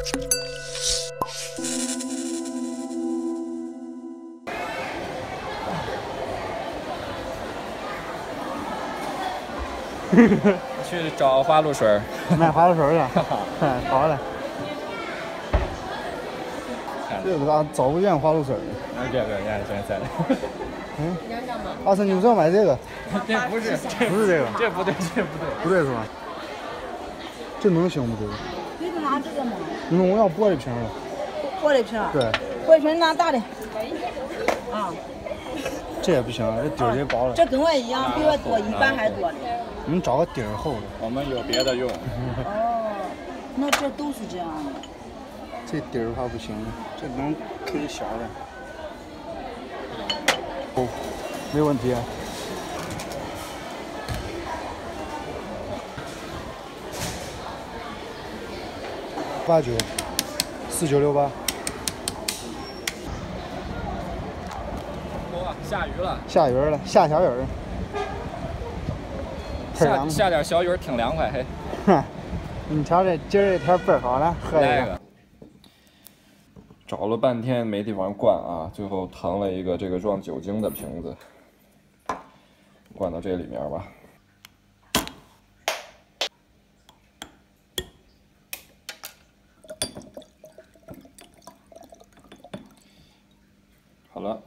去找花露水， 买花露水去。好嘞。这个咋找不见花露水？ 别，现在。 嗯。阿生，你不是要买这个？ 这不是， 不是这个。 这不对， 不对是吧？这能行不？这个？ 你是拿这个吗？ 我要玻璃瓶的。 玻璃瓶。 对。 玻璃瓶拿大的。啊。 这也不行，这底儿也薄了。 这跟我一样，比我多，一半还多的。 你们找个底儿厚的。 我们有别的用。 哦，那这都是这样的。 这底儿还不行，这能可以小的。哦，没问题。894968。 下雨了， 下雨了，下小雨儿。 下点小雨挺凉快，嘿。 哼，你瞧这今儿这天倍儿好了，喝一个。 找了半天没地方灌啊，最后腾了一个这个装酒精的瓶子，灌到这里面吧。好了。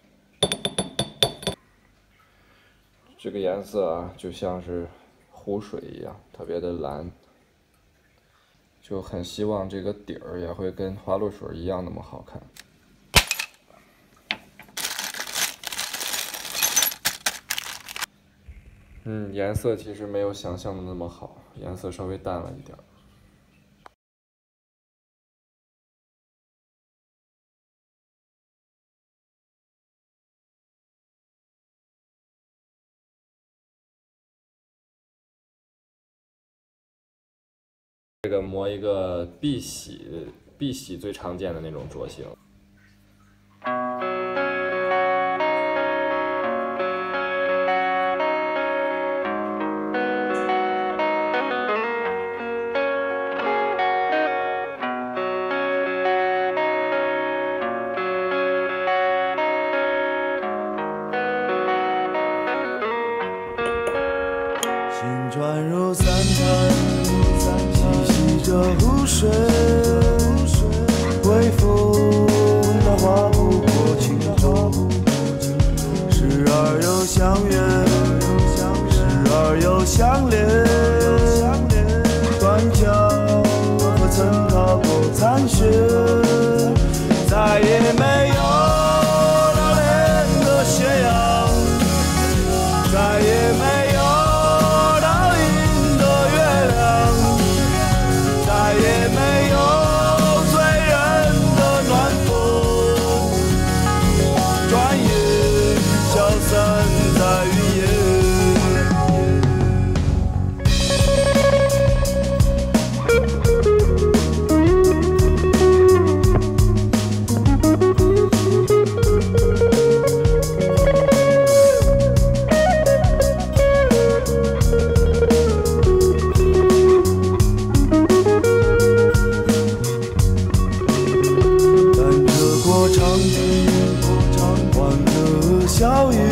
这个颜色啊，就像是湖水一样，特别的蓝，就很希望这个底儿也会跟花露水一样那么好看。颜色其实没有想象的那么好，颜色稍微淡了一点。这个磨一个碧玺最常见的那种镯型。 心转入三潭。这湖水，微风的划不过轻舟，时而又相约，时而又相恋，断桥和曾踏过残雪，再也没有老练的斜阳，再也没有也没有醉人的暖风，转眼消散在云烟。小雨，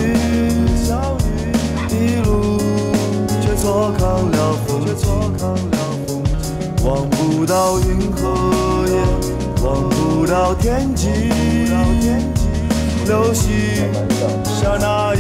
一路却错抗了风景，望不到云和烟，望不到天际，流星下那